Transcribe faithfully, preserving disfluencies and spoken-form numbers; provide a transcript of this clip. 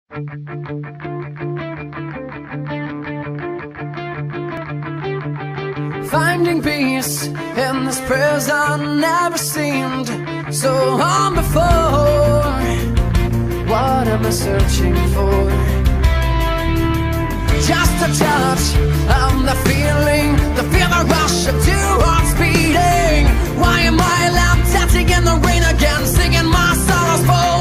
Finding peace in this prison never seemed so on before. What am I searching for? Just a touch of the feeling, the fever rush of two hearts beating. Why am I left dancing in the rain again, singing my sorrows for?